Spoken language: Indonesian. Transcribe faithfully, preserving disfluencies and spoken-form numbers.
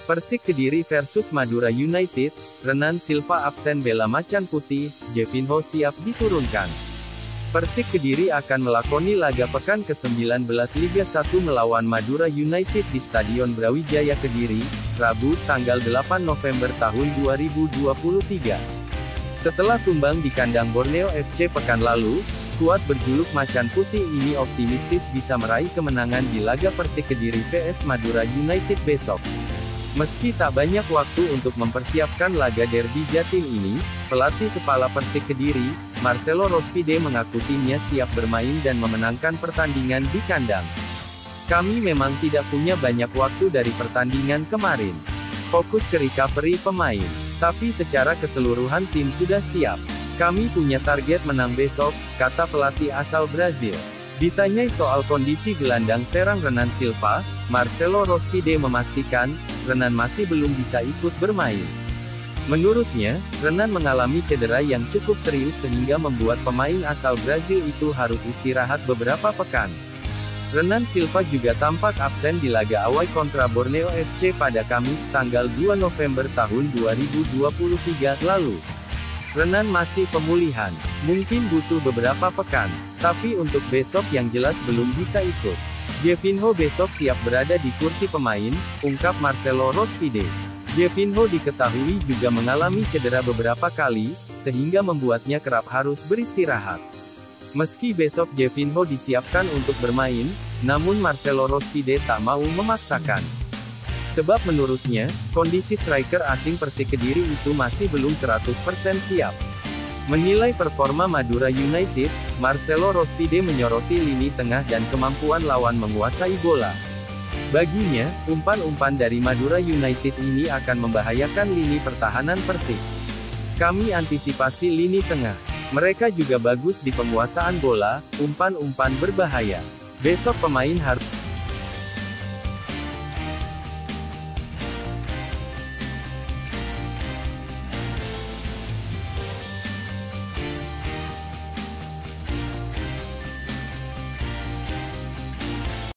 Persik Kediri versus Madura United, Renan Silva absen bela macan putih, Jovinho siap diturunkan. Persik Kediri akan melakoni laga pekan ke sembilan belas Liga satu melawan Madura United di Stadion Brawijaya Kediri, Rabu, tanggal delapan November tahun dua ribu dua puluh tiga. Setelah tumbang di kandang Borneo F C pekan lalu, skuad berjuluk Macan Putih ini optimistis bisa meraih kemenangan di laga Persik Kediri vs Madura United besok. Meski tak banyak waktu untuk mempersiapkan laga derby Jatim ini, pelatih kepala Persik Kediri, Marcelo Rospide mengaku timnya siap bermain dan memenangkan pertandingan di kandang. Kami memang tidak punya banyak waktu dari pertandingan kemarin. Fokus ke recovery pemain. Tapi secara keseluruhan tim sudah siap. Kami punya target menang besok, kata pelatih asal Brazil. Ditanyai soal kondisi gelandang serang Renan Silva, Marcelo Rospide memastikan, Renan masih belum bisa ikut bermain. Menurutnya, Renan mengalami cedera yang cukup serius sehingga membuat pemain asal Brazil itu harus istirahat beberapa pekan. Renan Silva juga tampak absen di laga awal kontra Borneo F C pada Kamis tanggal dua November tahun dua ribu dua puluh tiga lalu. Renan masih pemulihan, mungkin butuh beberapa pekan, tapi untuk besok yang jelas belum bisa ikut. Jovinho besok siap berada di kursi pemain, ungkap Marcelo Rospide. Jovinho diketahui juga mengalami cedera beberapa kali, sehingga membuatnya kerap harus beristirahat. Meski besok Jovinho disiapkan untuk bermain, namun Marcelo Rospide tak mau memaksakan. Sebab menurutnya, kondisi striker asing Persik Kediri itu masih belum seratus persen siap. Menilai performa Madura United, Marcelo Rospide menyoroti lini tengah dan kemampuan lawan menguasai bola. Baginya, umpan-umpan dari Madura United ini akan membahayakan lini pertahanan Persik. Kami antisipasi lini tengah. Mereka juga bagus di penguasaan bola, umpan-umpan berbahaya. Besok pemain harus